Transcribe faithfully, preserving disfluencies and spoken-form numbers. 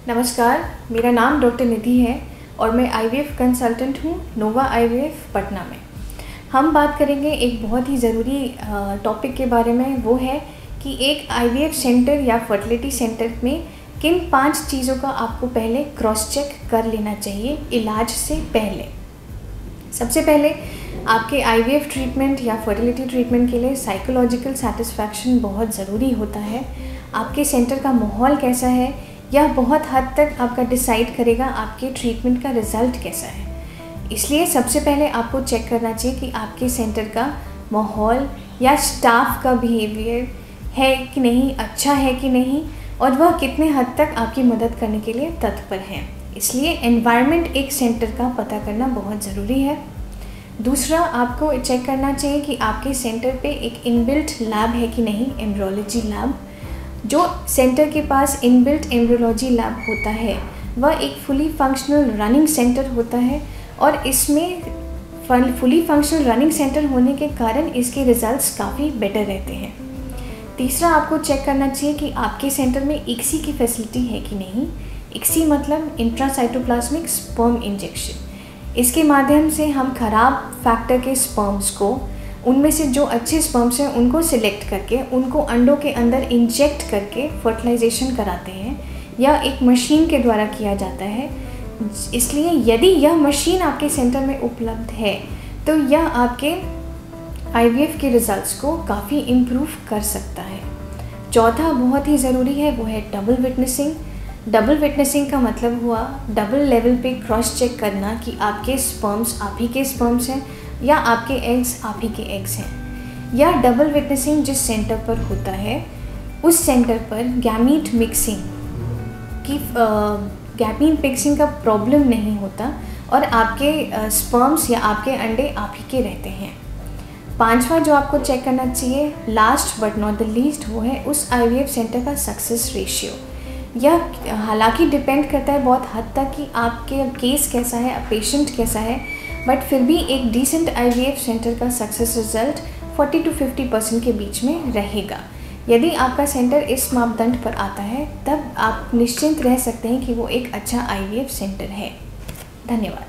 नमस्कार, मेरा नाम डॉक्टर निधि है और मैं आईवीएफ कंसल्टेंट हूँ नोवा आईवीएफ पटना में। हम बात करेंगे एक बहुत ही ज़रूरी टॉपिक के बारे में, वो है कि एक आईवीएफ सेंटर या फर्टिलिटी सेंटर में किन पांच चीज़ों का आपको पहले क्रॉस चेक कर लेना चाहिए इलाज से पहले। सबसे पहले आपके आईवीएफ ट्रीटमेंट या फर्टिलिटी ट्रीटमेंट के लिए साइकोलॉजिकल सेटिस्फैक्शन बहुत ज़रूरी होता है। आपके सेंटर का माहौल कैसा है यह बहुत हद तक आपका डिसाइड करेगा आपके ट्रीटमेंट का रिज़ल्ट कैसा है। इसलिए सबसे पहले आपको चेक करना चाहिए कि आपके सेंटर का माहौल या स्टाफ का बिहेवियर है कि नहीं, अच्छा है कि नहीं, और वह कितने हद तक आपकी मदद करने के लिए तत्पर हैं। इसलिए एनवायरनमेंट एक सेंटर का पता करना बहुत ज़रूरी है। दूसरा, आपको चेक करना चाहिए कि आपके सेंटर पे एक इनबिल्ट लैब है कि नहीं, एम्ब्रियोलॉजी लैब। जो सेंटर के पास इनबिल्ट एम्ब्रियोलॉजी लैब होता है वह एक फुली फंक्शनल रनिंग सेंटर होता है और इसमें फुली फंक्शनल रनिंग सेंटर होने के कारण इसके रिजल्ट्स काफ़ी बेटर रहते हैं। तीसरा, आपको चेक करना चाहिए कि आपके सेंटर में इक्सी की फैसिलिटी है कि नहीं। इक्सी मतलब इंट्रासाइटोप्लाज्मिक स्पर्म इंजेक्शन। इसके माध्यम से हम खराब फैक्टर के स्पर्म्स को, उनमें से जो अच्छे स्पर्म्स हैं उनको सिलेक्ट करके उनको अंडों के अंदर इंजेक्ट करके फर्टिलाइजेशन कराते हैं। यह एक मशीन के द्वारा किया जाता है। इसलिए यदि यह मशीन आपके सेंटर में उपलब्ध है तो यह आपके आईवीएफ के रिजल्ट्स को काफ़ी इम्प्रूव कर सकता है। चौथा बहुत ही ज़रूरी है, वो है डबल विटनेसिंग। डबल विटनेसिंग का मतलब हुआ डबल लेवल पे क्रॉस चेक करना कि आपके स्पर्म्स आप ही के स्पर्म्स हैं या आपके एग्स आप ही के एग्स हैं। या डबल विटनेसिंग जिस सेंटर पर होता है उस सेंटर पर गैमीट मिक्सिंग की गैमीट मिक्सिंग का प्रॉब्लम नहीं होता और आपके स्पर्म्स या आपके अंडे आप ही के रहते हैं। पांचवा जो आपको चेक करना चाहिए, last but not the least, वो है उस आईवीएफ सेंटर का सक्सेस रेशियो। यह हालांकि डिपेंड करता है बहुत हद तक कि आपके केस कैसा है, पेशेंट कैसा है, बट फिर भी एक डिसेंट आईवीएफ सेंटर का सक्सेस रिजल्ट चालीस टू पचास परसेंट के बीच में रहेगा। यदि आपका सेंटर इस मापदंड पर आता है तब आप निश्चिंत रह सकते हैं कि वो एक अच्छा आईवीएफ सेंटर है। धन्यवाद।